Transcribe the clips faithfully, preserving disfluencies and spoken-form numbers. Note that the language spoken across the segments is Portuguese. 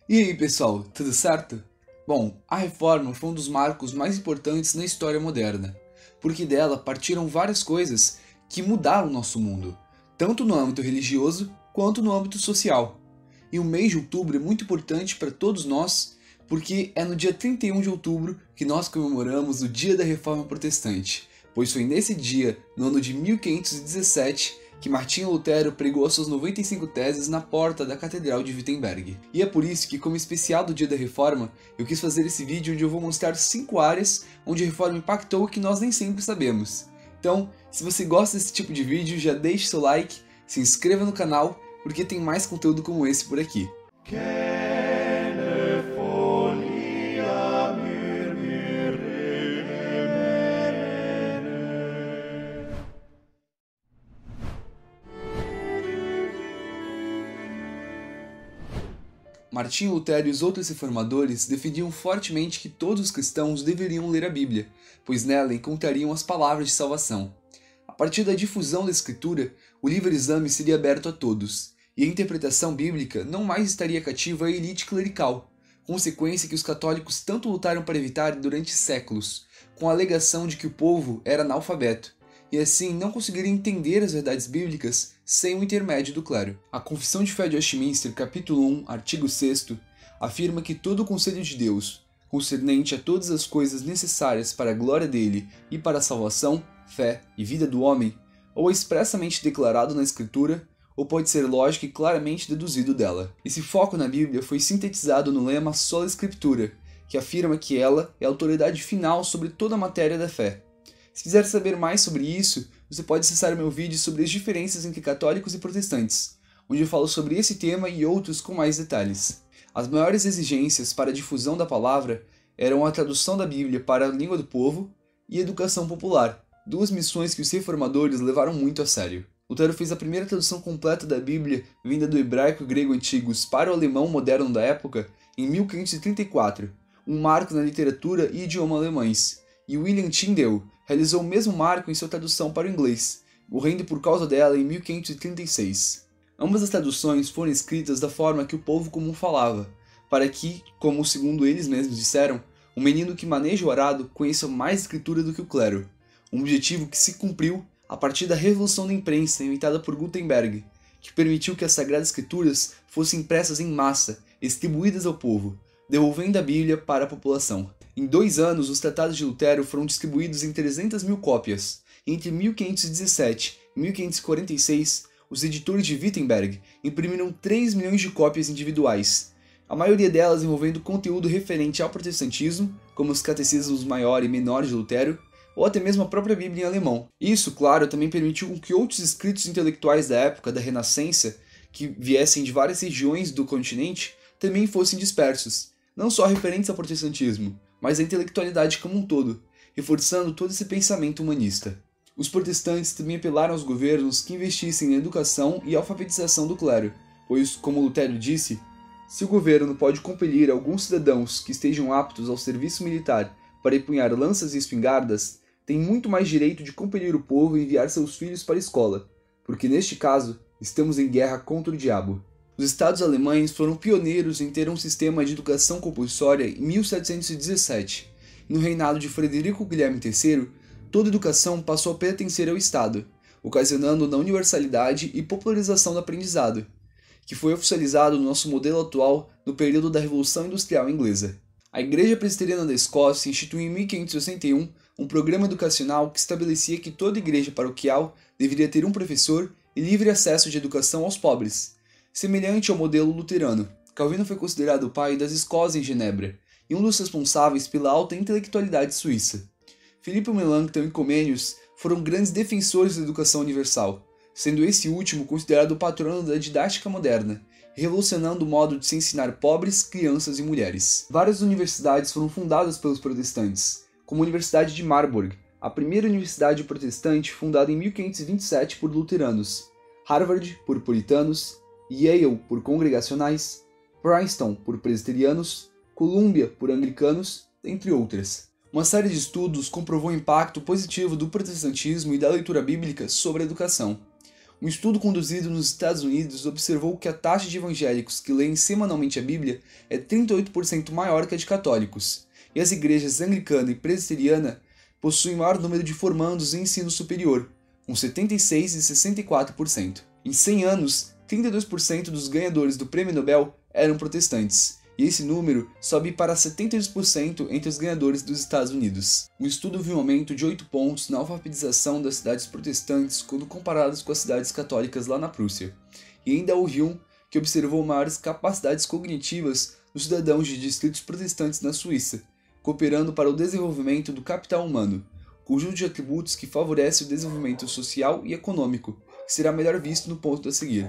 E aí, pessoal, tudo certo? Bom, a Reforma foi um dos marcos mais importantes na história moderna, porque dela partiram várias coisas que mudaram o nosso mundo, tanto no âmbito religioso quanto no âmbito social. E o mês de outubro é muito importante para todos nós, porque é no dia trinta e um de outubro que nós comemoramos o Dia da Reforma Protestante, pois foi nesse dia, no ano de mil quinhentos e dezessete, que Martinho Lutero pregou suas noventa e cinco teses na porta da Catedral de Wittenberg. E é por isso que, como especial do Dia da Reforma, eu quis fazer esse vídeo onde eu vou mostrar cinco áreas onde a Reforma impactou o que nós nem sempre sabemos. Então, se você gosta desse tipo de vídeo, já deixe seu like, se inscreva no canal, porque tem mais conteúdo como esse por aqui. Martinho Lutero e os outros reformadores defendiam fortemente que todos os cristãos deveriam ler a Bíblia, pois nela encontrariam as palavras de salvação. A partir da difusão da Escritura, o livre-exame seria aberto a todos, e a interpretação bíblica não mais estaria cativa à elite clerical, consequência que os católicos tanto lutaram para evitar durante séculos, com a alegação de que o povo era analfabeto, e assim não conseguiria entender as verdades bíblicas sem o intermédio do clero. A Confissão de Fé de Westminster, capítulo um, artigo sexto, afirma que todo o conselho de Deus, concernente a todas as coisas necessárias para a glória dele e para a salvação, fé e vida do homem, ou é expressamente declarado na Escritura, ou pode ser lógico e claramente deduzido dela. Esse foco na Bíblia foi sintetizado no lema Sola Scriptura, que afirma que ela é a autoridade final sobre toda a matéria da fé. Se quiser saber mais sobre isso, você pode acessar o meu vídeo sobre as diferenças entre católicos e protestantes, onde eu falo sobre esse tema e outros com mais detalhes. As maiores exigências para a difusão da palavra eram a tradução da Bíblia para a língua do povo e a educação popular, duas missões que os reformadores levaram muito a sério. Lutero fez a primeira tradução completa da Bíblia, vinda do hebraico e grego antigos para o alemão moderno da época, em mil quinhentos e trinta e quatro, um marco na literatura e idioma alemães, e William Tyndale realizou o mesmo marco em sua tradução para o inglês, morrendo por causa dela em mil quinhentos e trinta e seis. Ambas as traduções foram escritas da forma que o povo comum falava, para que, como segundo eles mesmos disseram, um menino que maneja o arado conheça mais escritura do que o clero, um objetivo que se cumpriu a partir da revolução da imprensa inventada por Gutenberg, que permitiu que as Sagradas Escrituras fossem impressas em massa, distribuídas ao povo, devolvendo a Bíblia para a população. Em dois anos, os tratados de Lutero foram distribuídos em trezentas mil cópias, e entre mil quinhentos e dezessete e mil quinhentos e quarenta e seis, os editores de Wittenberg imprimiram três milhões de cópias individuais, a maioria delas envolvendo conteúdo referente ao protestantismo, como os catecismos maior e menor de Lutero, ou até mesmo a própria Bíblia em alemão. Isso, claro, também permitiu que outros escritos intelectuais da época da Renascença, que viessem de várias regiões do continente, também fossem dispersos, não só referentes ao protestantismo, mas à intelectualidade como um todo, reforçando todo esse pensamento humanista. Os protestantes também apelaram aos governos que investissem na educação e alfabetização do clero, pois, como Lutero disse, se o governo pode compelir alguns cidadãos que estejam aptos ao serviço militar para empunhar lanças e espingardas, tem muito mais direito de compelir o povo e enviar seus filhos para a escola, porque neste caso estamos em guerra contra o diabo. Os estados alemães foram pioneiros em ter um sistema de educação compulsória em mil setecentos e dezessete. No reinado de Frederico Guilherme terceiro, toda educação passou a pertencer ao Estado, ocasionando na universalidade e popularização do aprendizado, que foi oficializado no nosso modelo atual no período da Revolução Industrial Inglesa. A Igreja Presbiteriana da Escócia instituiu em mil quinhentos e sessenta e um um programa educacional que estabelecia que toda igreja paroquial deveria ter um professor e livre acesso de educação aos pobres, semelhante ao modelo luterano. Calvino foi considerado o pai das escolas em Genebra e um dos responsáveis pela alta intelectualidade suíça. Philippe Melanchthon e Comenius foram grandes defensores da educação universal, sendo esse último considerado o patrono da didática moderna, revolucionando o modo de se ensinar pobres, crianças e mulheres. Várias universidades foram fundadas pelos protestantes, como a Universidade de Marburg, a primeira universidade protestante fundada em mil quinhentos e vinte e sete por luteranos, Harvard por puritanos, Yale por congregacionais, Princeton por presbiterianos, Columbia por anglicanos, entre outras. Uma série de estudos comprovou o impacto positivo do protestantismo e da leitura bíblica sobre a educação. Um estudo conduzido nos Estados Unidos observou que a taxa de evangélicos que leem semanalmente a Bíblia é trinta e oito por cento maior que a de católicos, e as igrejas anglicana e presbiteriana possuem maior número de formandos em ensino superior, com setenta e seis por cento e sessenta e quatro por cento. Em cem anos, trinta e dois por cento dos ganhadores do Prêmio Nobel eram protestantes, e esse número sobe para setenta e dois por cento entre os ganhadores dos Estados Unidos. O estudo viu um aumento de oito pontos na alfabetização das cidades protestantes quando comparadas com as cidades católicas lá na Prússia, e ainda houve um que observou maiores capacidades cognitivas dos cidadãos de distritos protestantes na Suíça, cooperando para o desenvolvimento do capital humano, conjunto de atributos que favorece o desenvolvimento social e econômico, que será melhor visto no ponto a seguir.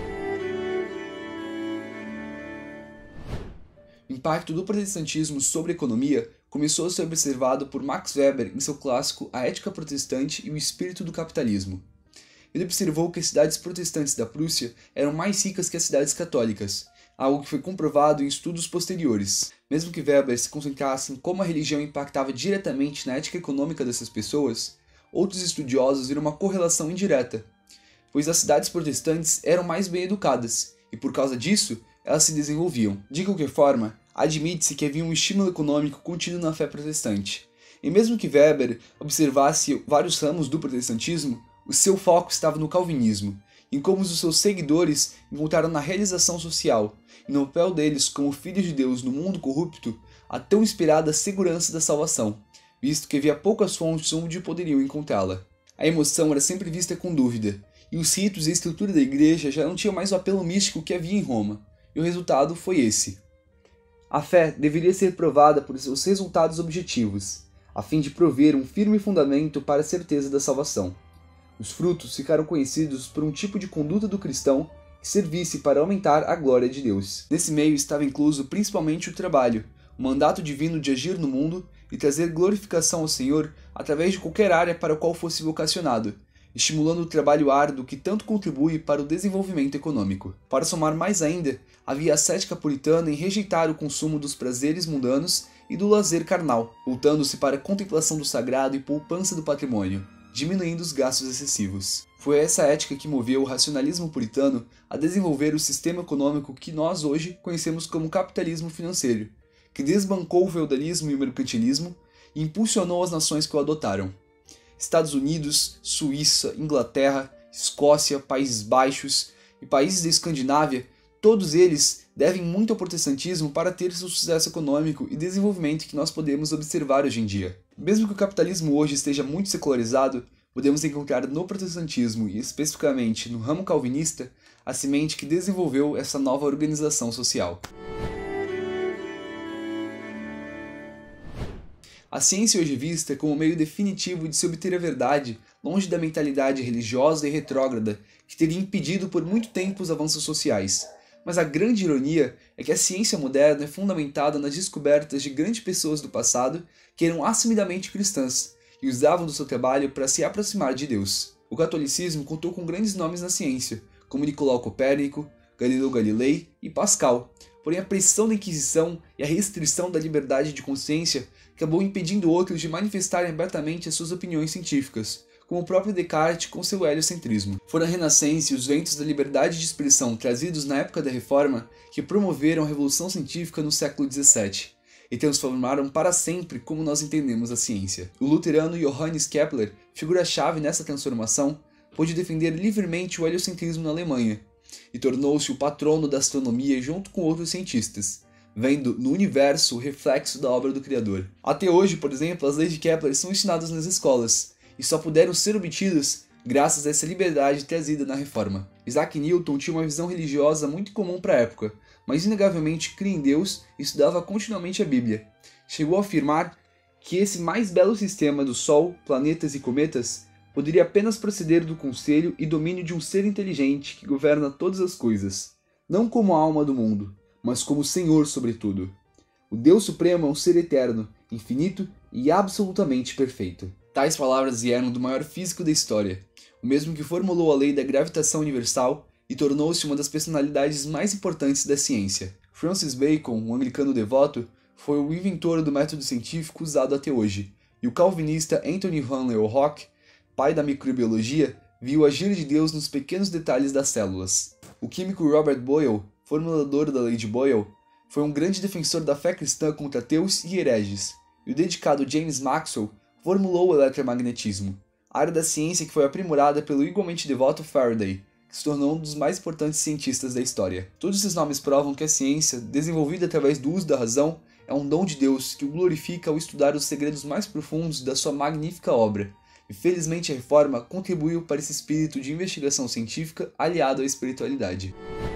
O impacto do protestantismo sobre a economia começou a ser observado por Max Weber em seu clássico A Ética Protestante e o Espírito do Capitalismo. Ele observou que as cidades protestantes da Prússia eram mais ricas que as cidades católicas, algo que foi comprovado em estudos posteriores. Mesmo que Weber se concentrasse em como a religião impactava diretamente na ética econômica dessas pessoas, outros estudiosos viram uma correlação indireta, pois as cidades protestantes eram mais bem educadas, e por causa disso, elas se desenvolviam. De qualquer forma, admite-se que havia um estímulo econômico contido na fé protestante. E mesmo que Weber observasse vários ramos do protestantismo, o seu foco estava no calvinismo, em como os seus seguidores encontraram na realização social, e no papel deles como filhos de Deus no mundo corrupto, a tão esperada segurança da salvação, visto que havia poucas fontes onde poderiam encontrá-la. A emoção era sempre vista com dúvida, e os ritos e a estrutura da igreja já não tinham mais o apelo místico que havia em Roma. E o resultado foi esse. A fé deveria ser provada por seus resultados objetivos, a fim de prover um firme fundamento para a certeza da salvação. Os frutos ficaram conhecidos por um tipo de conduta do cristão que servisse para aumentar a glória de Deus. Nesse meio estava incluso principalmente o trabalho, o mandato divino de agir no mundo e trazer glorificação ao Senhor através de qualquer área para a qual fosse vocacionado, estimulando o trabalho árduo que tanto contribui para o desenvolvimento econômico. Para somar mais ainda, havia a ascética puritana em rejeitar o consumo dos prazeres mundanos e do lazer carnal, voltando-se para a contemplação do sagrado e poupança do patrimônio, diminuindo os gastos excessivos. Foi essa ética que moveu o racionalismo puritano a desenvolver o sistema econômico que nós hoje conhecemos como capitalismo financeiro, que desbancou o feudalismo e o mercantilismo e impulsionou as nações que o adotaram. Estados Unidos, Suíça, Inglaterra, Escócia, Países Baixos e países da Escandinávia, todos eles devem muito ao protestantismo para ter seu sucesso econômico e desenvolvimento que nós podemos observar hoje em dia. Mesmo que o capitalismo hoje esteja muito secularizado, podemos encontrar no protestantismo e especificamente no ramo calvinista a semente que desenvolveu essa nova organização social. A ciência hoje vista como meio definitivo de se obter a verdade, longe da mentalidade religiosa e retrógrada que teria impedido por muito tempo os avanços sociais. Mas a grande ironia é que a ciência moderna é fundamentada nas descobertas de grandes pessoas do passado que eram assumidamente cristãs e usavam do seu trabalho para se aproximar de Deus. O catolicismo contou com grandes nomes na ciência, como Nicolau Copérnico, Galileu Galilei e Pascal, porém a pressão da Inquisição e a restrição da liberdade de consciência acabou impedindo outros de manifestarem abertamente as suas opiniões científicas, como o próprio Descartes com seu heliocentrismo. Foram a Renascença e os ventos da liberdade de expressão trazidos na época da Reforma que promoveram a Revolução Científica no século dezessete e transformaram para sempre como nós entendemos a ciência. O luterano Johannes Kepler, figura-chave nessa transformação, pôde defender livremente o heliocentrismo na Alemanha e tornou-se o patrono da astronomia junto com outros cientistas, vendo no universo o reflexo da obra do Criador. Até hoje, por exemplo, as leis de Kepler são ensinadas nas escolas, e só puderam ser obtidas graças a essa liberdade trazida na Reforma. Isaac Newton tinha uma visão religiosa muito comum para a época, mas inegavelmente cria em Deus e estudava continuamente a Bíblia. Chegou a afirmar que esse mais belo sistema do Sol, planetas e cometas poderia apenas proceder do conselho e domínio de um ser inteligente que governa todas as coisas, não como a alma do mundo, mas como Senhor sobre tudo. O Deus Supremo é um ser eterno, infinito e absolutamente perfeito. Tais palavras vieram do maior físico da história, o mesmo que formulou a lei da gravitação universal e tornou-se uma das personalidades mais importantes da ciência. Francis Bacon, um anglicano devoto, foi o inventor do método científico usado até hoje, e o calvinista Anthony Van Leeuwenhoek, pai da microbiologia, viu o agir de Deus nos pequenos detalhes das células. O químico Robert Boyle, formulador da lei de Boyle, foi um grande defensor da fé cristã contra ateus e hereges, e o dedicado James Maxwell formulou o eletromagnetismo, área da ciência que foi aprimorada pelo igualmente devoto Faraday, que se tornou um dos mais importantes cientistas da história. Todos esses nomes provam que a ciência, desenvolvida através do uso da razão, é um dom de Deus que o glorifica ao estudar os segredos mais profundos da sua magnífica obra, e felizmente a Reforma contribuiu para esse espírito de investigação científica aliado à espiritualidade.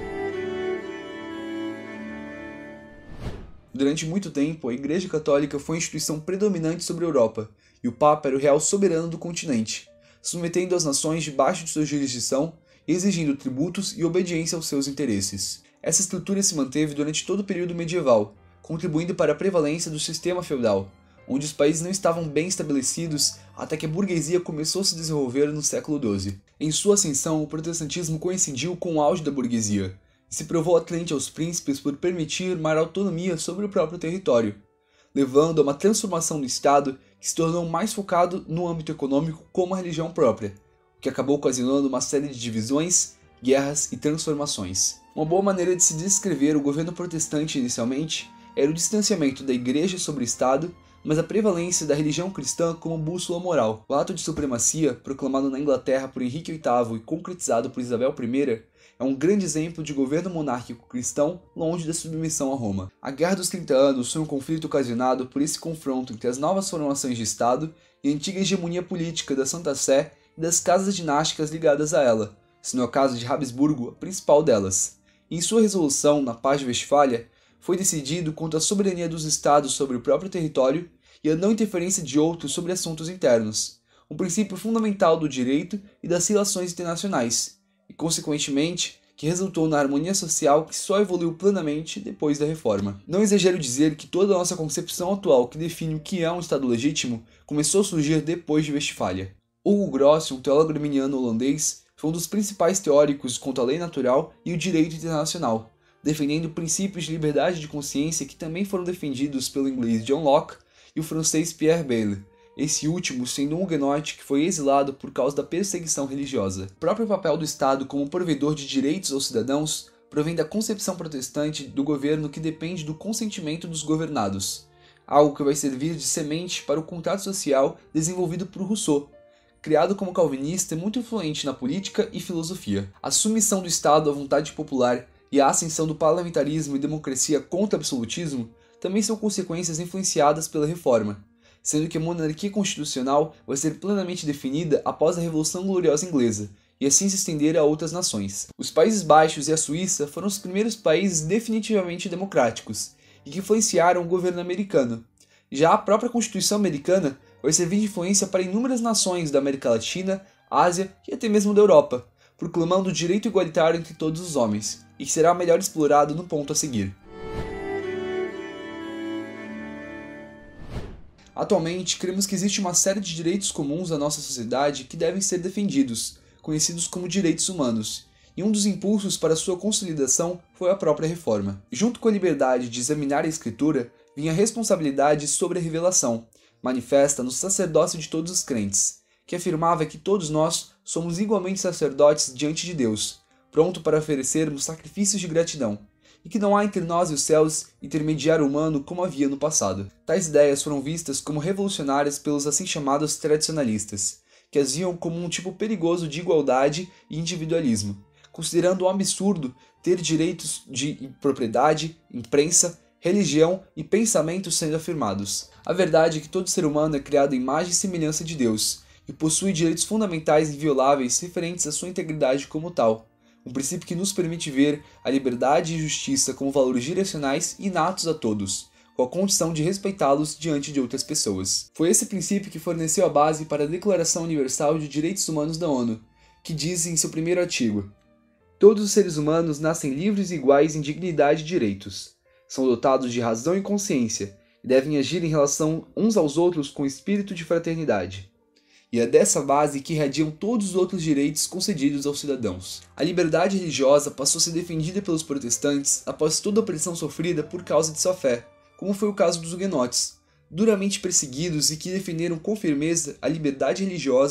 Durante muito tempo, a Igreja Católica foi a instituição predominante sobre a Europa, e o Papa era o real soberano do continente, submetendo as nações debaixo de sua jurisdição e exigindo tributos e obediência aos seus interesses. Essa estrutura se manteve durante todo o período medieval, contribuindo para a prevalência do sistema feudal, onde os países não estavam bem estabelecidos até que a burguesia começou a se desenvolver no século doze. Em sua ascensão, o protestantismo coincidiu com o auge da burguesia, e se provou atraente aos príncipes por permitir maior autonomia sobre o próprio território, levando a uma transformação do Estado que se tornou mais focado no âmbito econômico como a religião própria, o que acabou ocasionando uma série de divisões, guerras e transformações. Uma boa maneira de se descrever o governo protestante inicialmente era o distanciamento da Igreja sobre o Estado, mas a prevalência da religião cristã como bússola moral. O ato de supremacia, proclamado na Inglaterra por Henrique oitavo e concretizado por Isabel I, é um grande exemplo de governo monárquico cristão longe da submissão a Roma. A Guerra dos trinta Anos foi um conflito ocasionado por esse confronto entre as novas formações de Estado e a antiga hegemonia política da Santa Sé e das casas dinásticas ligadas a ela, sendo o caso de Habsburgo a principal delas. E em sua resolução, na Paz de Westfália, foi decidido contra a soberania dos Estados sobre o próprio território e a não interferência de outros sobre assuntos internos, um princípio fundamental do direito e das relações internacionais, e consequentemente que resultou na harmonia social que só evoluiu plenamente depois da Reforma. Não exagero dizer que toda a nossa concepção atual que define o que é um Estado legítimo começou a surgir depois de Westfália. Hugo Gross, um teólogo arminiano holandês, foi um dos principais teóricos contra a lei natural e o direito internacional, defendendo princípios de liberdade de consciência que também foram defendidos pelo inglês John Locke e o francês Pierre Bayle, esse último sendo um huguenote que foi exilado por causa da perseguição religiosa. O próprio papel do Estado como provedor de direitos aos cidadãos provém da concepção protestante do governo que depende do consentimento dos governados, algo que vai servir de semente para o contrato social desenvolvido por Rousseau, criado como calvinista e muito influente na política e filosofia. A submissão do Estado à vontade popular e a ascensão do parlamentarismo e democracia contra o absolutismo também são consequências influenciadas pela Reforma, sendo que a monarquia constitucional vai ser plenamente definida após a Revolução Gloriosa Inglesa, e assim se estender a outras nações. Os Países Baixos e a Suíça foram os primeiros países definitivamente democráticos, e que influenciaram o governo americano. Já a própria Constituição americana vai servir de influência para inúmeras nações da América Latina, Ásia e até mesmo da Europa, proclamando o direito igualitário entre todos os homens, e que será melhor explorado no ponto a seguir. Atualmente, cremos que existe uma série de direitos comuns à nossa sociedade que devem ser defendidos, conhecidos como direitos humanos, e um dos impulsos para sua consolidação foi a própria Reforma. Junto com a liberdade de examinar a Escritura, vinha a responsabilidade sobre a revelação, manifesta no sacerdócio de todos os crentes, que afirmava que todos nós somos igualmente sacerdotes diante de Deus, pronto para oferecermos sacrifícios de gratidão, e que não há entre nós e os céus intermediário humano como havia no passado. Tais ideias foram vistas como revolucionárias pelos assim chamados tradicionalistas, que as viam como um tipo perigoso de igualdade e individualismo, considerando um absurdo ter direitos de propriedade, imprensa, religião e pensamento sendo afirmados. A verdade é que todo ser humano é criado à imagem e semelhança de Deus, e possui direitos fundamentais invioláveis referentes à sua integridade como tal, um princípio que nos permite ver a liberdade e justiça como valores direcionais e inatos a todos, com a condição de respeitá-los diante de outras pessoas. Foi esse princípio que forneceu a base para a Declaração Universal de Direitos Humanos da ONU, que diz em seu primeiro artigo: todos os seres humanos nascem livres e iguais em dignidade e direitos, são dotados de razão e consciência, e devem agir em relação uns aos outros com espírito de fraternidade. E é dessa base que irradiam todos os outros direitos concedidos aos cidadãos. A liberdade religiosa passou a ser defendida pelos protestantes após toda a opressão sofrida por causa de sua fé, como foi o caso dos huguenotes, duramente perseguidos e que defenderam com firmeza a liberdade religiosa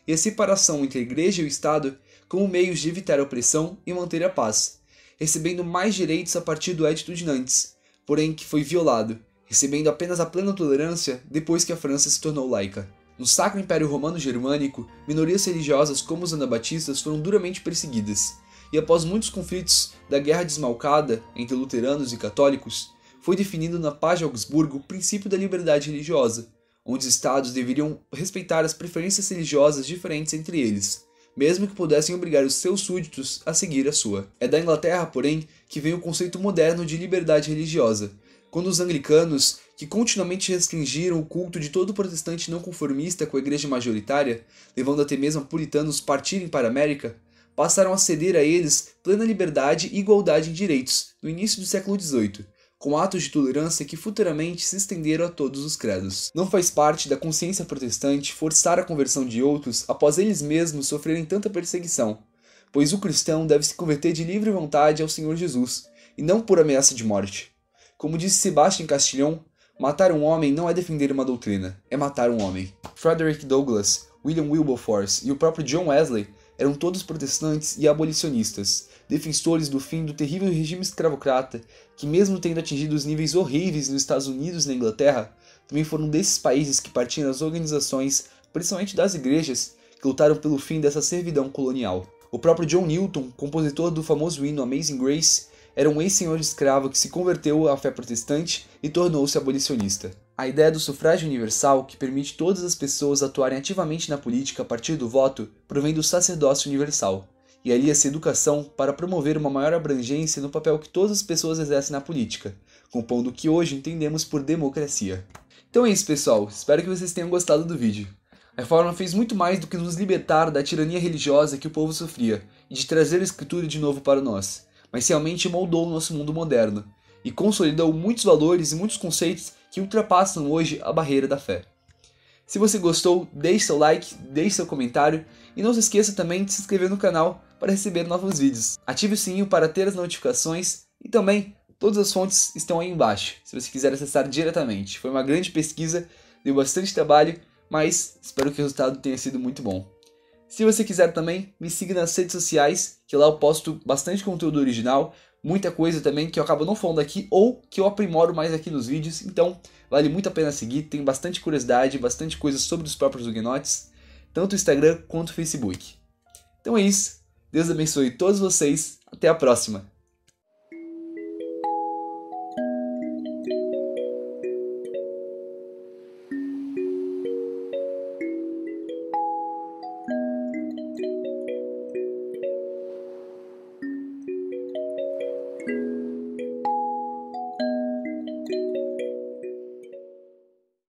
e a separação entre a Igreja e o Estado como meios de evitar a opressão e manter a paz, recebendo mais direitos a partir do Edito de Nantes, porém que foi violado, recebendo apenas a plena tolerância depois que a França se tornou laica. No Sacro Império Romano Germânico, minorias religiosas como os anabatistas foram duramente perseguidas, e após muitos conflitos da Guerra Desmalcada entre luteranos e católicos, foi definido na Paz de Augsburgo o princípio da liberdade religiosa, onde os estados deveriam respeitar as preferências religiosas diferentes entre eles, mesmo que pudessem obrigar os seus súditos a seguir a sua. É da Inglaterra, porém, que vem o conceito moderno de liberdade religiosa, quando os anglicanos, que continuamente restringiram o culto de todo protestante não conformista com a igreja majoritária, levando até mesmo a puritanos partirem para a América, passaram a ceder a eles plena liberdade e igualdade em direitos, no início do século dezoito, com atos de tolerância que futuramente se estenderam a todos os credos. Não faz parte da consciência protestante forçar a conversão de outros após eles mesmos sofrerem tanta perseguição, pois o cristão deve se converter de livre vontade ao Senhor Jesus, e não por ameaça de morte. Como disse Sebastião Castillon, matar um homem não é defender uma doutrina, é matar um homem. Frederick Douglass, William Wilberforce e o próprio John Wesley eram todos protestantes e abolicionistas, defensores do fim do terrível regime escravocrata, que mesmo tendo atingido os níveis horríveis nos Estados Unidos e na Inglaterra, também foram desses países que partiram as organizações, principalmente das igrejas, que lutaram pelo fim dessa servidão colonial. O próprio John Newton, compositor do famoso hino Amazing Grace, era um ex-senhor de escravo que se converteu à fé protestante e tornou-se abolicionista. A ideia do sufrágio universal, que permite todas as pessoas atuarem ativamente na política a partir do voto, provém do sacerdócio universal, e alia-se educação para promover uma maior abrangência no papel que todas as pessoas exercem na política, compondo o que hoje entendemos por democracia. Então é isso, pessoal, espero que vocês tenham gostado do vídeo. A Reforma fez muito mais do que nos libertar da tirania religiosa que o povo sofria, e de trazer a Escritura de novo para nós, mas realmente moldou o nosso mundo moderno, e consolidou muitos valores e muitos conceitos que ultrapassam hoje a barreira da fé. Se você gostou, deixe seu like, deixe seu comentário, e não se esqueça também de se inscrever no canal para receber novos vídeos. Ative o sininho para ter as notificações, e também todas as fontes estão aí embaixo, se você quiser acessar diretamente. Foi uma grande pesquisa, deu bastante trabalho, mas espero que o resultado tenha sido muito bom. Se você quiser também, me siga nas redes sociais, que lá eu posto bastante conteúdo original, muita coisa também que eu acabo não falando aqui ou que eu aprimoro mais aqui nos vídeos, então vale muito a pena seguir, tem bastante curiosidade, bastante coisa sobre os próprios huguenotes, tanto o Instagram quanto o Facebook. Então é isso, Deus abençoe todos vocês, até a próxima!